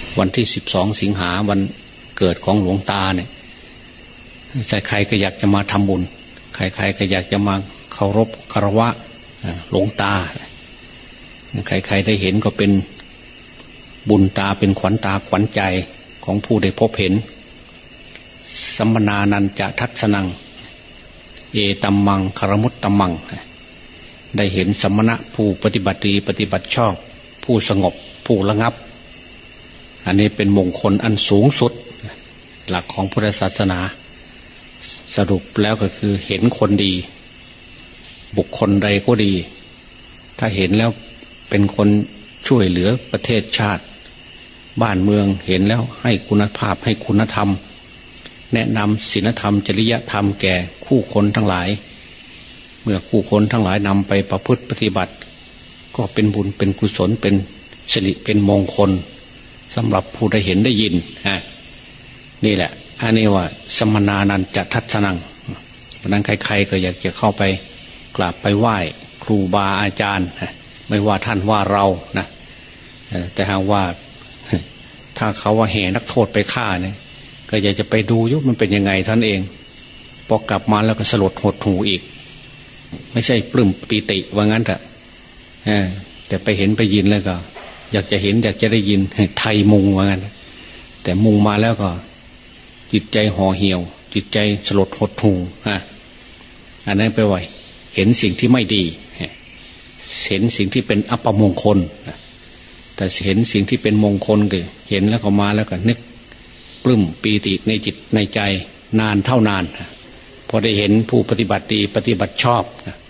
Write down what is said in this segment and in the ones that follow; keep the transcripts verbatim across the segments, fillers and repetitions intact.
วันที่สิบสองสิงหาวันเกิดของหลวงตาเนี่ยใครๆก็อยากจะมาทำบุญใครๆก็อยากจะมาเคารพคารวะหลวงตาใครๆได้เห็นก็เป็นบุญตาเป็นขวัญตาขวัญใจของผู้ได้พบเห็นสัมมนานันจะทัศนังเอตัมมังคารมุตตัมมังได้เห็นสมณะผู้ปฏิบัติดีปฏิบัติชอบผู้สงบผู้ระงับอันนี้เป็นมงคลอันสูงสุดหลักของพุทธศาสนาสรุปแล้วก็คือเห็นคนดีบุคคลใดก็ดีถ้าเห็นแล้วเป็นคนช่วยเหลือประเทศชาติบ้านเมืองเห็นแล้วให้คุณภาพให้คุณธรรมแนะนำศีลธรรมจริยธรรมแก่คู่คนทั้งหลายเมื่อคู่คนทั้งหลายนำไปประพฤติปฏิบัติก็เป็นบุญเป็นกุศลเป็นสิริเป็นมงคลสำหรับผู้ได้เห็นได้ยินฮะนี่แหละอันนี้ว่าสมนานันจะทัศนังเพราะนั้นใครๆก็อยากจะเข้าไปกราบไปไหว้ครูบาอาจารย์ไม่ว่าท่านว่าเรานะแต่หากว่าถ้าเขาว่าแห่นักโทษไปฆ่าเนี่ยก็อยากจะไปดูยุมันเป็นยังไงท่านเองพอกลับมาแล้วก็สลดหดหูอีกไม่ใช่ปลื้มปีติว่างั้นแต่แต่ไปเห็นไปยินแล้วก็อยากจะเห็นอยากจะได้ยินไทยมุงว่างั้นแต่มุงมาแล้วก็จิตใจห่อเหี่ยวจิตใจสลดหดหูอ่ะอันนั้นไปไว้เห็นสิ่งที่ไม่ดีเห็นสิ่งที่เป็นอัปมงคลแต่เห็นสิ่งที่เป็นมงคลก็เห็นแล้วก็มาแล้วก็นึกปลื้มปีติในจิตในใจนานเท่านานพอได้เห็นผู้ปฏิบัติดีปฏิบัติชอบ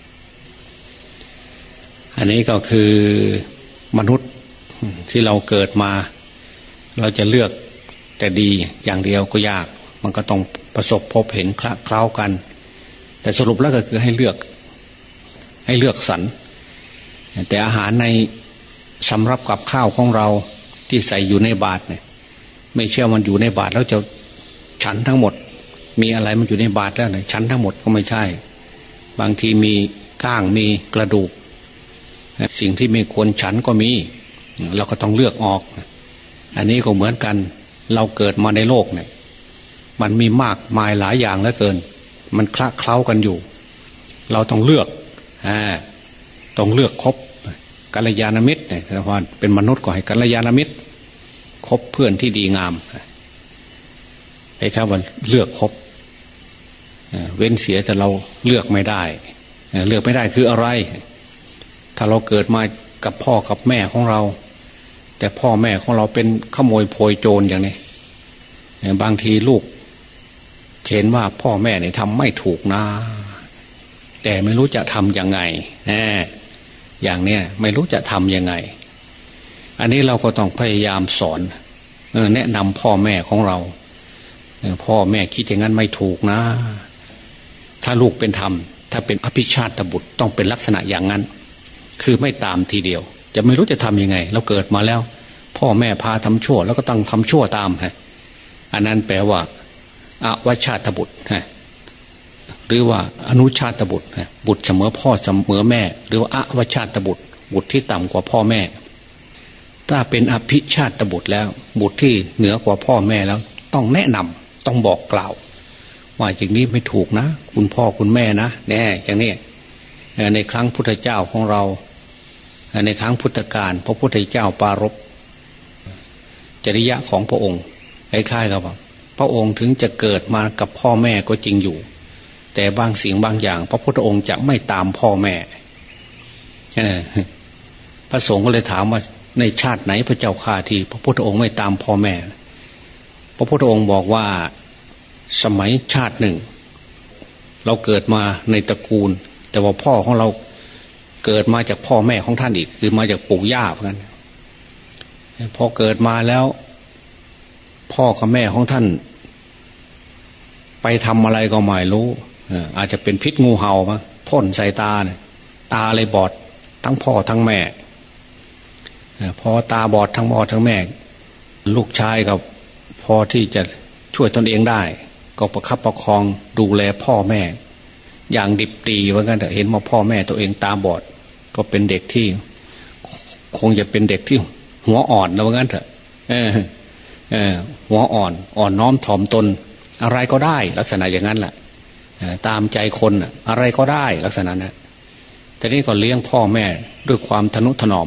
อันนี้ก็คือมนุษย์ที่เราเกิดมาเราจะเลือกแต่ดีอย่างเดียวก็ยากมันก็ต้องประสบพบเห็นคละเคล้ากันแต่สรุปแล้วก็คือให้เลือกให้เลือกสรรแต่อาหารในสำรับกับข้าวของเราที่ใส่อยู่ในบาตรเนี่ยไม่เชื่อมันอยู่ในบาตรแล้วจะฉันทั้งหมดมีอะไรมันอยู่ในบาตรแล้วเนี่ยฉันทั้งหมดก็ไม่ใช่บางทีมีก้างมีกระดูกสิ่งที่ไม่ควรฉันก็มีเราก็ต้องเลือกออกอันนี้ก็เหมือนกันเราเกิดมาในโลกเนี่ยมันมีมากมายหลายอย่างเหลือเกินมันคละเคล้ากันอยู่เราต้องเลือกอ่าต้องเลือกคบกัลยาณมิตรเนี่ยแต่ว่าเป็นมนุษย์ก็ให้กัลยาณมิตรคบเพื่อนที่ดีงามไอ้คำว่าเลือกคบเว้นเสียแต่เราเลือกไม่ได้เลือกไม่ได้คืออะไรถ้าเราเกิดมากับพ่อกับแม่ของเราแต่พ่อแม่ของเราเป็นขโมยโพยโจรอย่างนี้บางทีลูกเห็นว่าพ่อแม่เนี่ยทำไม่ถูกนะแต่ไม่รู้จะทำยังไงอย่างเนี้ยไม่รู้จะทำยังไงอันนี้เราก็ต้องพยายามสอนแนะนำพ่อแม่ของเราพ่อแม่คิดอย่างนั้นไม่ถูกนะถ้าลูกเป็นธรรมถ้าเป็นอภิชาติบุตรต้องเป็นลักษณะอย่างนั้นคือไม่ตามทีเดียวจะไม่รู้จะทำยังไงเราเกิดมาแล้วพ่อแม่พาทำชั่วแล้วก็ต้องทำชั่วตามฮะอันนั้นแปลว่าอวชาติบุตรฮะหรือว่าอนุชาติบุตรฮะบุตรเสมอพ่อเสมอแม่หรือว่าอวชาติบุตรบุตรที่ต่ำกว่าพ่อแม่ถ้าเป็นอภิชาติบุตรแล้วบุตรที่เหนือกว่าพ่อแม่แล้วต้องแนะนำต้องบอกกล่าวว่าอย่างนี้ไม่ถูกนะคุณพ่อคุณแม่นะแน่อย่างนี้ในครั้งพุทธเจ้าของเราในครั้งพุทธกาลพระพุทธเจ้าปารภจริยะของพระองค์คล้ายๆกับว่าพระองค์ถึงจะเกิดมากับพ่อแม่ก็จริงอยู่แต่บางสิ่งบางอย่างพระพุทธองค์จะไม่ตามพ่อแม่พระสงฆ์ก็เลยถามว่าในชาติไหนพระเจ้าข้าที่พระพุทธองค์ไม่ตามพ่อแม่พระพุทธองค์บอกว่าสมัยชาติหนึ่งเราเกิดมาในตระกูลแต่ว่าพ่อของเราเกิดมาจากพ่อแม่ของท่านอีกคือมาจากปู่ย่าเหมือนกันพอเกิดมาแล้วพ่อกับแม่ของท่านไปทำอะไรก็ไม่รู้อาจจะเป็นพิษงูเห่ามาพ่นใส่ตาเนี่ยตาเลยบอดทั้งพ่อทั้งแม่พอตาบอดทั้งพ่อทั้งแม่ลูกชายกับพอที่จะช่วยตนเองได้ก็ประคับประคองดูแลพ่อแม่อย่างดิบดีว่างั้นแต่เห็นว่าพ่อแม่ตัวเองตาบอดก็เป็นเด็กที่คงจะเป็นเด็กที่หัวอ่อนนะว่างั้นเถอะหัวอ่อนอ่อนน้อมถ่อมตนอะไรก็ได้ลักษณะอย่างนั้นแหละตามใจคนอะไรก็ได้ลักษณะนั้นแต่นี่ก็เลี้ยงพ่อแม่ด้วยความทนุถนอม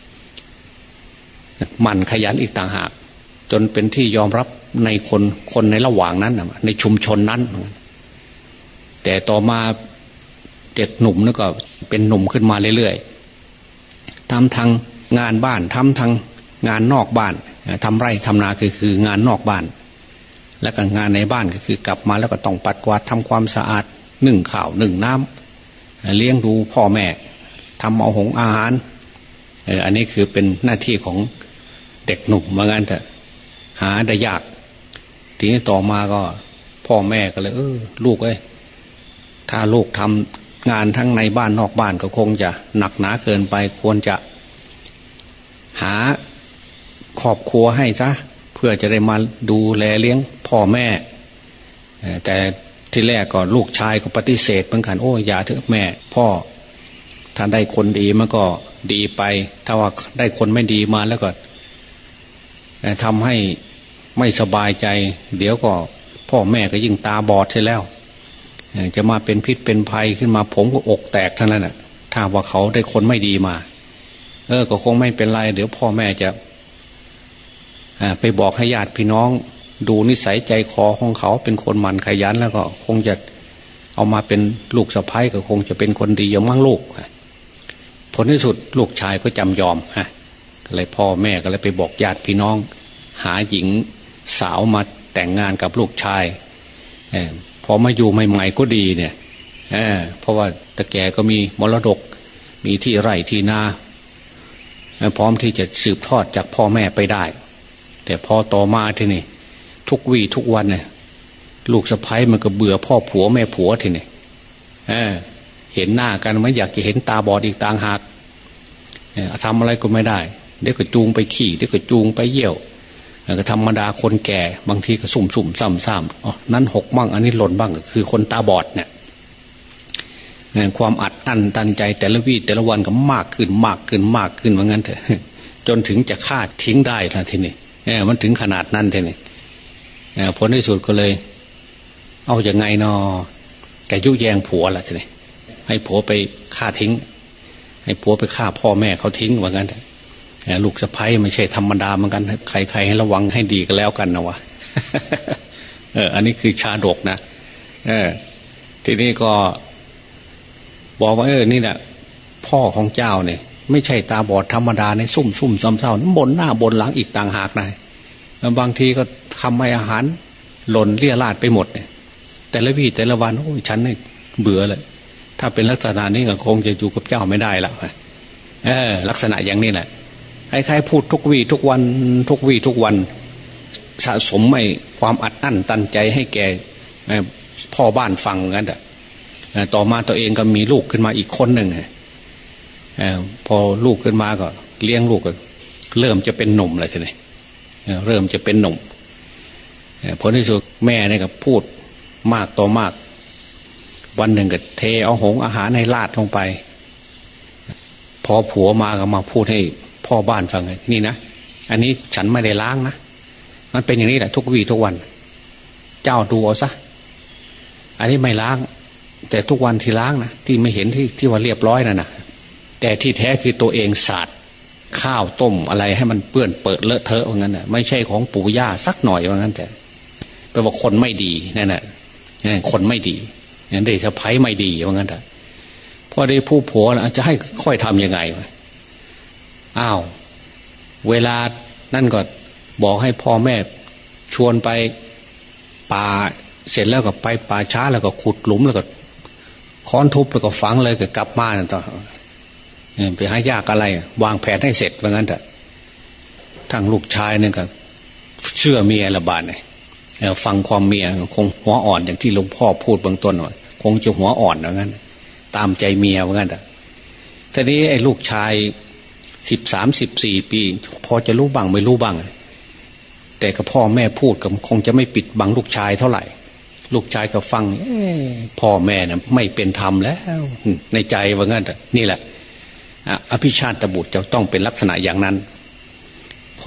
หมั่นขยันอีกต่างหากจนเป็นที่ยอมรับในคนคนในระหว่างนั้นในชุมชนนั้นแต่ต่อมาเด็กหนุ่มนี่ก็เป็นหนุ่มขึ้นมาเรื่อยๆทำทางงานบ้านทำทางงานนอกบ้านทำไร่ทำนาคือคืองานนอกบ้านแล้วก็งานในบ้านก็คือกลับมาแล้วก็ต้องปัดกวาดทำความสะอาดนึ่งข้าวนึ่งน้ำเลี้ยงดูพ่อแม่ทำเอาหงอาหารอันนี้คือเป็นหน้าที่ของเด็กหนุ่มว่างั้นเถอะหาได้ยากทีนี้ต่อมาก็พ่อแม่ก็เลยเออลูกเอ้ยถ้าลูกทำงานทั้งในบ้านนอกบ้านก็คงจะหนักหนาเกินไปควรจะหาครอบครัวให้ซะเพื่อจะได้มาดูแลเลี้ยงพ่อแม่แต่ที่แรกก็ลูกชายก็ปฏิเสธเหมือนกันโอ้อย่าเถอะแม่พ่อถ้าได้คนดีมันก็ดีไปถ้าว่าได้คนไม่ดีมาแล้วก็ทำให้ไม่สบายใจเดี๋ยวก็พ่อแม่ก็ยิ่งตาบอดใช่แล้วจะมาเป็นพิษเป็นภัยขึ้นมาผมก็อกแตกเท่านั้นน่ะถ้าว่าเขาได้คนไม่ดีมาเออก็คงไม่เป็นไรเดี๋ยวพ่อแม่จะไปบอกให้ญาติพี่น้องดูนิสัยใจคอของเขาเป็นคนหมั่นขยันแล้วก็คงจะเอามาเป็นลูกสะใภ้ก็คงจะเป็นคนดีอย่างมั่งลูกผลที่สุดลูกชายก็จำยอมฮะก็เลยพ่อแม่ก็เลยไปบอกญาติพี่น้องหาหญิงสาวมาแต่งงานกับลูกชายพอมาอยู่ใหม่ๆก็ดีเนี่ยเ, เพราะว่าตะแกก็มีมรดกมีที่ไร่ที่นาพร้อมที่จะสืบทอดจากพ่อแม่ไปได้แต่พอต่อมาทีนี่ทุกวี่ทุกวันเนี่ยลูกสะใภ้มันก็เบื่อพ่อผัวแม่ผัวทีนี่เ, เห็นหน้ากันไม่อยากจะเห็นตาบอดอีกต่างหากทำอะไรก็ไม่ได้เดี๋ยวก็จูงไปขี่เดี๋ยวก็จูงไปเยี่ยวก็ธรรมดาคนแก่บางทีก็สุ่มสุ่มซ้ำซ้ำอ๋อนั้นหกบ้างอันนี้หล่นบ้างก็คือคนตาบอดเนี่ยความอัดอั้นตันใจแต่ละวี่แต่ละวันก็มากขึ้นมากขึ้นมากขึ้นว่างั้นเถอะจนถึงจะฆ่าทิ้งได้นะทีนี้มันถึงขนาดนั้นทีนี้ผลที่สุดก็เลยเอาอย่างไงนอแกยุแยงผัวล่ะทีนี้ให้ผัวไปฆ่าทิ้งให้ผัวไปฆ่าพ่อแม่เขาทิ้งว่างั้นลูกสะใภ้ไม่ใช่ธรรมดาเหมือนกันใครๆให้ระวังให้ดีกันแล้วกันนะวะ เอออันนี้คือชาดกนะเออทีนี้ก็บอกว่าเออนี่แหละพ่อของเจ้าเนี่ยไม่ใช่ตาบอดธรรมดาในซุ่มซุ่มซ้ำเศร้าบนหน้าบนหลังอีกต่างหากนายบางทีก็ทำให้อาหารหล่นเลี่ยราดไปหมดเนี่ยแต่ละวี่แต่ละวันโอ้ยฉันเนี่ยเบื่อเลยถ้าเป็นลักษณะนี้ก็คงจะอยู่กับเจ้าไม่ได้ละเออลักษณะอย่างนี้แหละใครๆพูดทุกวี่ทุกวันทุกวี่ทุกวันสะสมไอ้ความอัดอั้นตันใจให้แก่พ่อบ้านฟังงั้นแต่ต่อมาตัวเองก็มีลูกขึ้นมาอีกคนหนึ่งพอลูกขึ้นมาก็เลี้ยงลูกก็เริ่มจะเป็นหนุ่มเลยทีนี้เริ่มจะเป็นหนุ่มผลที่สุดแม่เนี่ยก็พูดมากต่อมากวันหนึ่งก็เทเอาหงอาหารให้ลาดลงไปพอผัวมาก็มาพูดให้พ่อบ้านฟังเลยนี่นะอันนี้ฉันไม่ได้ล้างนะมันเป็นอย่างนี้แหละทุกวี่ทุกวันเจ้าดูเอาซะอันนี้ไม่ล้างแต่ทุกวันที่ล้างนะที่ไม่เห็นที่ที่ว่าเรียบร้อยนั่นนะแต่ที่แท้คือตัวเองสาดข้าวต้มอะไรให้มันเปื้อนเปิดเลอะเทอะว่างั้นนะไม่ใช่ของปู่ย่าสักหน่อยว่างั้นแต่แปลว่าคนไม่ดีนั่นแหละคนไม่ดีนั่นได้สะใภ้ไม่ดีว่างั้นแต่พอได้ผู้ผัวจะให้ค่อยทำยังไงอ้าวเวลานั่นก็บอกให้พ่อแม่ชวนไปป่าเสร็จแล้วก็ไปป่าช้าแล้วก็ขุดหลุมแล้วก็ค้อนทุบแล้วก็ฝังเลยก็กลับมาต่อไปหายากอะไรวางแผนให้เสร็จว่างั้นเถอะทางลูกชายเนี่ยก็เชื่อเมียละบาดเนี่ยฟังความเมียคงหัวอ่อนอย่างที่หลวงพ่อพูดเบื้องต้นว่าคงจะหัวอ่อนว่างั้นตามใจเมียว่างั้นเถอะทีนี้ไอ้ลูกชายสิบสามสิบสี่ปีพอจะรู้บ้างไม่รู้บ้างแต่กับพ่อแม่พูดก็คงจะไม่ปิดบังลูกชายเท่าไหร่ลูกชายก็ฟังพ่อแม่น่ะไม่เป็นธรรมแล้วในใจว่างั้นนี่แหละอภิชาติบุตรจะต้องเป็นลักษณะอย่างนั้นพอ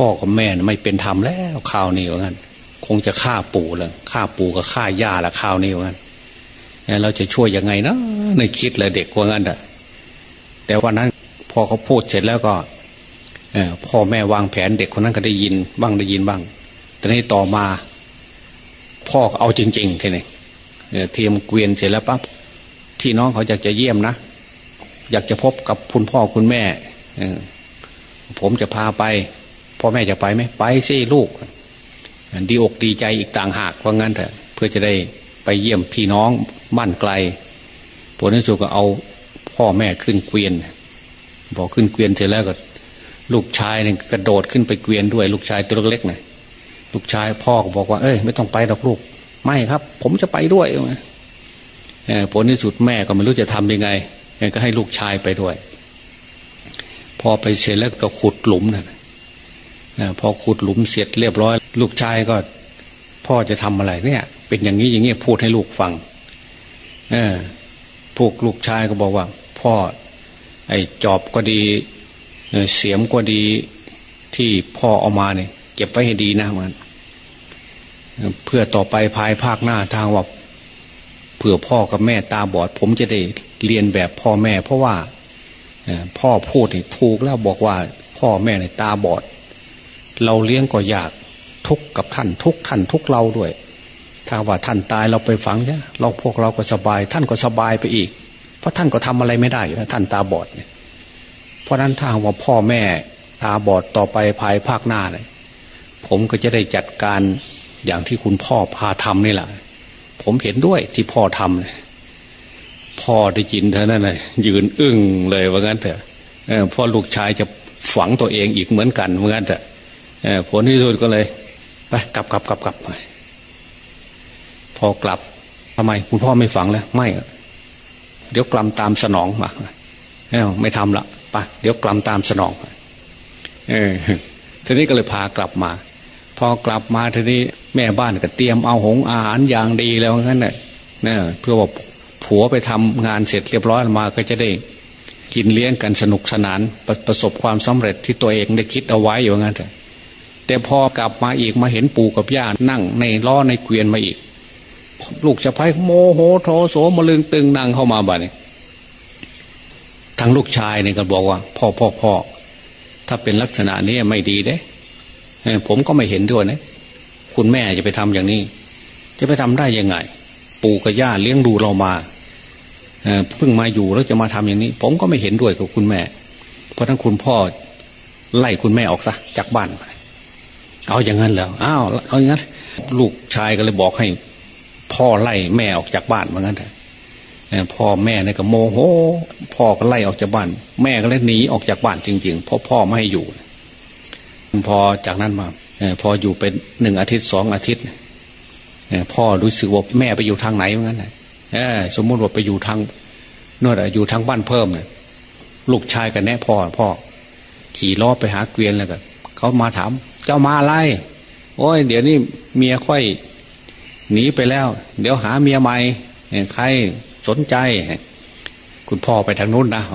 พ่อกับแม่ไม่เป็นธรรมแล้วข่าวนี้ว่างั้นคงจะฆ่าปู่แล้วฆ่าปู่กับฆ่าย่าละข่าวนี้ว่างั้นเราจะช่วยยังไงนะในคิดเลยเด็กว่างั้นอ่ะแต่วันนั้นพอเขาพูดเสร็จแล้วก็พ่อแม่วางแผนเด็กคนนั้นก็ได้ยินบ้างได้ยินบ้างแต่ในต่อมาพ่อเอาจริงๆทีนี้เทียมเกวียนเสร็จแล้วปั๊บพี่น้องเขาอยากจะเยี่ยมนะอยากจะพบกับคุณพ่อคุณแม่ผมจะพาไปพ่อแม่จะไปไหมไปสิลูกดีอกดีใจอีกต่างหากว่างั้นเถอะเพื่อจะได้ไปเยี่ยมพี่น้องบ้านไกลผลที่สุดก็เอาพ่อแม่ขึ้นเกวียนบอกขึ้นเกวียนเสร็จแล้วก็ลูกชายเนี่ยกระโดดขึ้นไปเกวียนด้วยลูกชายตัวเล็กๆหน่อยลูกชายพ่อก็บอกว่าเอ้ยไม่ต้องไปหรอกลูกไม่ครับผมจะไปด้วยผลที่สุดแม่ก็ไม่รู้จะทำยังไงก็ให้ลูกชายไปด้วยพอไปเสร็จแล้วก็ขุดหลุมนะพอขุดหลุมเสร็จเรียบร้อยลูกชายก็พ่อจะทำอะไรเนี่ยเป็นอย่างนี้อย่างนี้พูดให้ลูกฟังเออพวกลูกชายก็บอกว่าพ่อไอ้จอบก็ดีเสียมก็ดีที่พ่อเอามาเนี่ยเก็บไว้ให้ดีนะมันเพื่อต่อไปภายภาคหน้าทางว่าเผื่อพ่อกับแม่ตาบอดผมจะได้เรียนแบบพ่อแม่เพราะว่าพ่อพูดนี่ถูกแล้วบอกว่าพ่อแม่เนี่ยตาบอดเราเลี้ยงก็ยากทุกกับท่านทุกท่านทุกเราด้วยถ้าว่าท่านตายเราไปฝังเนี่ยเราพวกเราก็สบายท่านก็สบายไปอีกเพราะท่านก็ทำอะไรไม่ได้อยู่แล้วท่านตาบอดเนี่ยเพราะนั้นถ้าว่าพ่อแม่ตาบอดต่อไปภายภาคหน้าเนี่ยผมก็จะได้จัดการอย่างที่คุณพ่อพาทำนี่แหละผมเห็นด้วยที่พ่อทำพ่อได้ยินเท่านั้นเลยยืนอึ้งเลยว่างั้นเถอะพ่อลูกชายจะฝังตัวเองอีกเหมือนกันว่างั้นเถอะผลที่สุดก็เลยไปกลับกลับกลับกลับพอกลับทำไมคุณพ่อไม่ฝังแล้วไม่เดี๋ยวกลัมตามสนองมาไม่ทำละไปเดี๋ยวกลัมตามสนองเออทีนี้ก็เลยพากลับมาพอกลับมาทีนี้แม่บ้านก็เตรียมเอาหงอาหารอย่างดีแล้วงั้นน่ะเนี่ยเพื่อว่าผัวไปทำงานเสร็จเรียบร้อยมาก็จะได้กินเลี้ยงกันสนุกสนานประประสบความสำเร็จที่ตัวเองได้คิดเอาไว้อยู่งั้นแต่แต่พอกลับมาอีกมาเห็นปู่กับย่านั่งในล้อในเกวียนมาอีกลูกสะใภ้โมโหโทโสมะลึงตึงนั่งเข้ามาบ้านนี้ทางลูกชายเนี่ยก็บอกว่าพ่อพ่อพ่อถ้าเป็นลักษณะนี้ไม่ดีเด้ผมก็ไม่เห็นด้วยนะคุณแม่จะไปทำอย่างนี้จะไปทำได้ยังไงปู่กับย่าเลี้ยงดูเรามาเพิ่งมาอยู่แล้วจะมาทำอย่างนี้ผมก็ไม่เห็นด้วยกับคุณแม่เพราะทั้งคุณพ่อไล่คุณแม่ออกซะจากบ้านเอาอย่างนั้นแล้วอ้าวเอาอย่างนั้นลูกชายก็เลยบอกให้พ่อไล่แม่ออกจากบ้านเหมือนกันพ่อแม่เนี่ยก็โมโหพ่อก็ไล่ออกจากบ้านแม่ก็เลยหนีออกจากบ้านจริงๆเพราะพ่อไม่ให้อยู่พอจากนั้นมาพออยู่เป็นหนึ่งอาทิตย์สองอาทิตย์พ่อรู้สึกว่าแม่ไปอยู่ทางไหนเหมือนกันสมมติว่าไปอยู่ทางโน่นอยู่ทางบ้านเพิ่มเนี่ยลูกชายกันแน่พ่อพ่อขี่ล้อไปหาเกวียนแล้วกันเขามาถามเจ้ามาอะไรโอ้ยเดี๋ยวนี้เมียค่อยหนีไปแล้วเดี๋ยวหาเมียใหม่ใครสนใจคุณพ่อไปทางนู้นนะ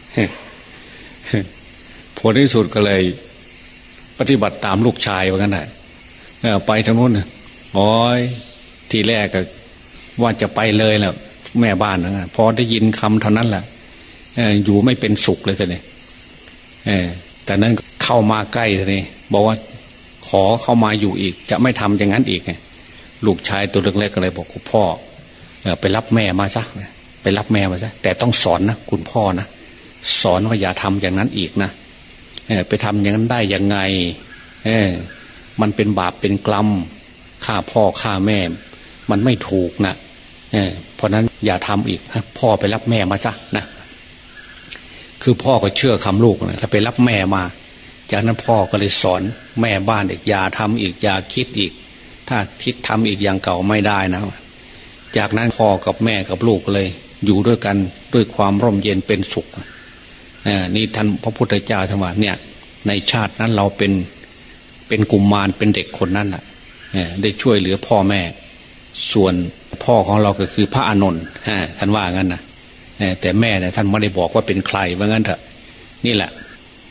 ผลที่สุดก็เลยปฏิบัติตามลูกชายว่ากันได้ไปทางนู้นโอ้ยทีแรกก็ว่าจะไปเลยแหละแม่บ้านนะพอได้ยินคำเท่านั้นแหละอยู่ไม่เป็นสุขเลยทีนี้แต่นั้นเข้ามาใกล้ทีนี้บอกว่าขอเข้ามาอยู่อีกจะไม่ทำอย่างนั้นอีกไงลูกชายตัวเล็กๆก็เลยบอกคุณพ่อไปรับแม่มาซะไปรับแม่มาซะแต่ต้องสอนนะคุณพ่อนะสอนว่าอย่าทำอย่างนั้นอีกนะไปทำอย่างนั้นได้ยังไงมันเป็นบาปเป็นกรรมฆ่าพ่อฆ่าแม่มันไม่ถูกนะเพราะนั้นอย่าทำอีกพ่อไปรับแม่มาซะนะคือพ่อก็เชื่อคำลูกนะถ้าไปรับแม่มาจากนั้นพ่อก็เลยสอนแม่บ้านอีกอย่าทำอีกอย่าคิดอีกถ้าคิดทำอีกอย่างเก่าไม่ได้นะจากนั้นพ่อกับแม่กับลูกเลยอยู่ด้วยกันด้วยความร่มเย็นเป็นสุขนี่ท่านพระพุทธเจ้าท่านว่าเนี่ยในชาตินั้นเราเป็นเป็นกุมารเป็นเด็กคนนั้นแหละได้ช่วยเหลือพ่อแม่ส่วนพ่อของเราก็คือพระอานนท์ท่านว่างั้นนะแต่แม่เนี่ยท่านไม่ได้บอกว่าเป็นใครว่างั้นเถอะนี่แหละ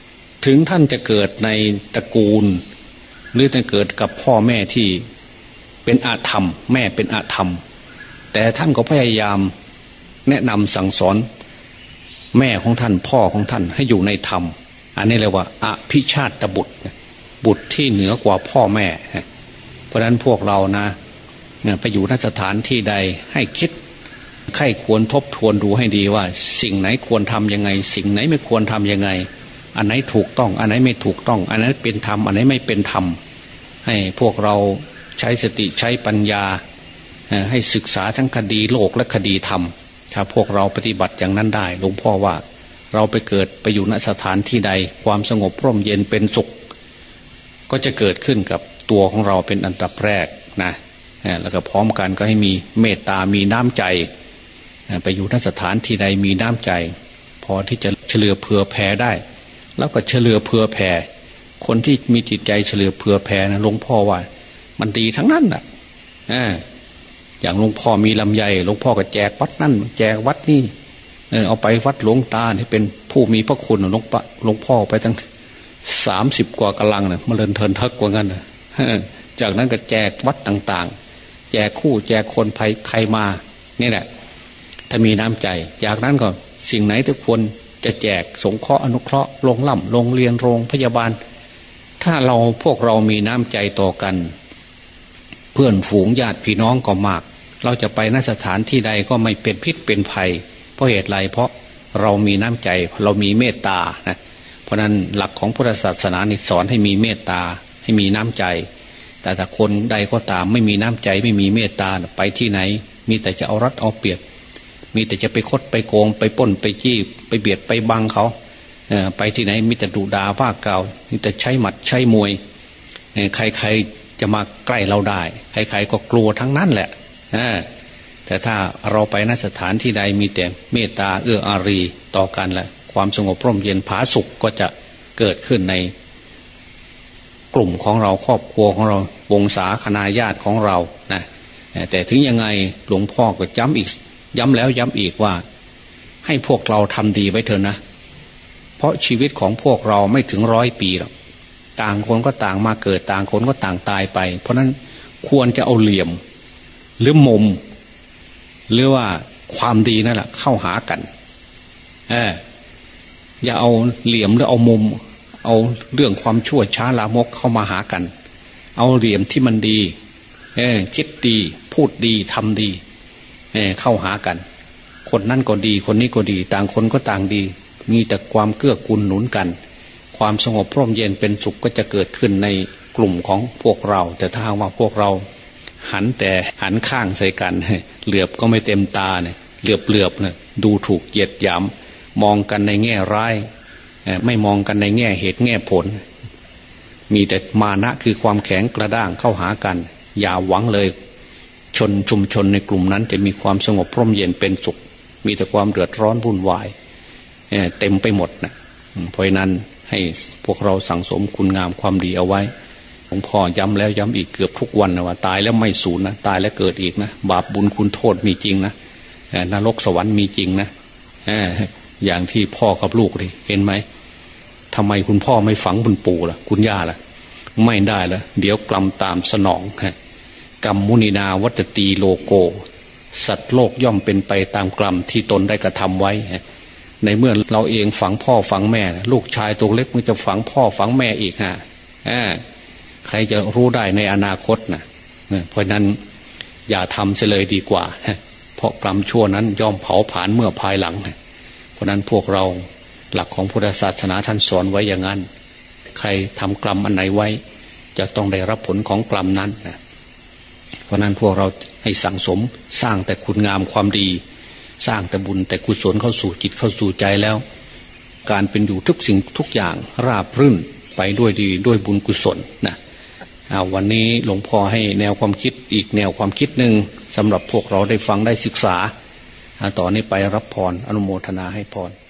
ถึงท่านจะเกิดในตระกูลหรือจะเกิดกับพ่อแม่ที่เป็นอาธรรมแม่เป็นอาธรรมแต่ท่านก็พยายามแนะนำสั่งสอนแม่ของท่านพ่อของท่านให้อยู่ในธรรมอันนี้เรียกว่าอภิชาติบุตรบุตรที่เหนือกว่าพ่อแม่เพราะฉะนั้นพวกเรานะไปอยู่นสถานที่ใดให้คิดใครควรทบทวนดูให้ดีว่าสิ่งไหนควรทำยังไงสิ่งไหนไม่ควรทำยังไงอันไหนถูกต้องอันไหนไม่ถูกต้องอันไหนเป็นธรรมอันไหนไม่เป็นธรรมให้พวกเราใช้สติใช้ปัญญาให้ศึกษาทั้งคดีโลกและคดีธรรมถ้าพวกเราปฏิบัติอย่างนั้นได้หลวงพ่อว่าเราไปเกิดไปอยู่ณสถานที่ใดความสงบร่มเย็นเป็นสุขก็จะเกิดขึ้นกับตัวของเราเป็นอันดับแรกนะแล้วก็พร้อมกันก็ให้มีเมตตามีน้ำใจไปอยู่ณสถานที่ใดมีน้ำใจพอที่จะเฉลือเผื่อแผ่ได้แล้วก็เฉลือเผื่อแผ่คนที่มีจิตใจเฉลือเผื่อแผ่นะหลวงพ่อว่ามันดีทั้งนั้นน่ะอย่างหลวงพ่อมีลำไยหลวงพ่อก็แจกวัดนั่นแจกวัดนี่เออเอาไปวัดหลวงตาที่เป็นผู้มีพระคุณหลวงปะหลวงพ่อไปตั้งสามสิบกว่ากำลังเนี่ยมาเลินเทินทักกว่างั้นนะจากนั้นก็แจกวัดต่างๆแจกคู่แจกคนภัยใครมานี่แหละถ้ามีน้ำใจจากนั้นก็สิ่งไหนทุกคนจะแจกสงเคราะห์อนุเคราะห์โรงล่ำโรงเรียนโรงพยาบาลถ้าเราพวกเรามีน้ำใจต่อกันเพื่อนฝูงญาติพี่น้องก็มากเราจะไปณสถานที่ใดก็ไม่เป็นพิษเป็นภัยเพราะเหตุไรเพราะเรามีน้ำใจเรามีเมตตานะเพราะนั้นหลักของพุทธศาสนาสอนให้มีเมตตาให้มีน้ำใจแต่ถ้าคนใดก็ตามไม่มีน้ำใจไม่มีเมตตาไปที่ไหนมีแต่จะเอารัดเอาเปรียบมีแต่จะไปคดไปโกงไปป้นไปจี้ไปเบียดไปบังเขาไปที่ไหนมีแต่ดุด่าว่ากล่าวมีแต่ใช้หมัดใช้มวยใครๆจะมาใกล้เราได้ใครๆก็กลัวทั้งนั้นแหละแต่ถ้าเราไปณสถานที่ใดมีแต่เมตตาเอื้ออารีต่อกันแหละความสงบร่มเย็นผาสุขก็จะเกิดขึ้นในกลุ่มของเราครอบครัวของเราวงศาคณาญาติของเรานะแต่ถึงยังไงหลวงพ่อก็ย้ำอีกย้ำแล้วย้ำอีกว่าให้พวกเราทำดีไว้เถอะนะเพราะชีวิตของพวกเราไม่ถึงร้อยปีหรอกต่างคนก็ต่างมาเกิดต่างคนก็ต่างตายไปเพราะนั้นควรจะเอาเหลี่ยมหรือมุมหรือว่าความดีนั่นแหละเข้าหากันเอออย่าเอาเหลี่ยมหรือเอามุมเอาเรื่องความชั่วช้าลามกเข้ามาหากันเอาเหลี่ยมที่มันดีเออคิดดีพูดดีทำดีเออเข้าหากันคนนั่นก็ดีคนนี้ก็ดีต่างคนก็ต่างดีมีแต่ความเกื้อกูลหนุนกันความสงบร่มเย็นเป็นสุขก็จะเกิดขึ้นในกลุ่มของพวกเราแต่ถ้าว่าพวกเราหันแต่หันข้างใส่กันเหลือบก็ไม่เต็มตาเนี่ยเหลือบเหลือบเนี่ยดูถูกเหยียดหยามมองกันในแง่ร้ายไม่มองกันในแง่เหตุแง่ผลมีแต่มานะคือความแข็งกระด้างเข้าหากันอย่าหวังเลยชนชุมชนในกลุ่มนั้นจะมีความสงบร่มเย็นเป็นสุขมีแต่ความเดือดร้อนวุ่นวายเต็มไปหมดนะเพราะนั้นให้พวกเราสั่งสมคุณงามความดีเอาไว้หลวงพ่อย้ำแล้วย้ำอีกเกือบทุกวันนะว่าตายแล้วไม่สูญนะตายแล้วเกิดอีกนะบาปบุญคุณโทษมีจริงนะนรกสวรรค์มีจริงนะอย่างที่พ่อกับลูกเลยเห็นไหมทำไมคุณพ่อไม่ฝังคุณปู่ล่ะคุณย่าล่ะไม่ได้แล้วเดี๋ยวกรรมตามสนองกรรมมุนีนาวัตตีโลโกสัตว์โลกย่อมเป็นไปตามกรรมที่ตนได้กระทำไว้ในเมื่อเราเองฝังพ่อฝังแม่ลูกชายตัวเล็กมันจะฝังพ่อฝังแม่อีกฮะใครจะรู้ได้ในอนาคตนะเพราะนั้นอย่าทำเสียเลยดีกว่าเพราะกรรมชั่วนั้นย่อมเผาผลาญเมื่อภายหลังเพราะนั้นพวกเราหลักของพุทธศาสนาท่านสอนไว้อย่างนั้นใครทำกรรมอันไหนไว้จะต้องได้รับผลของกรรมนั้นนะเพราะนั้นพวกเราให้สั่งสมสร้างแต่คุณงามความดีสร้างแต่บุญแต่กุศลเข้าสู่จิตเข้าสู่ใจแล้วการเป็นอยู่ทุกสิ่งทุกอย่างราบรื่นไปด้วยดีด้วยบุญกุศลนะวันนี้หลวงพ่อให้แนวความคิดอีกแนวความคิดหนึ่งสำหรับพวกเราได้ฟังได้ศึกษาต่อนนี้ไปรับพรอนุโมทนาให้พร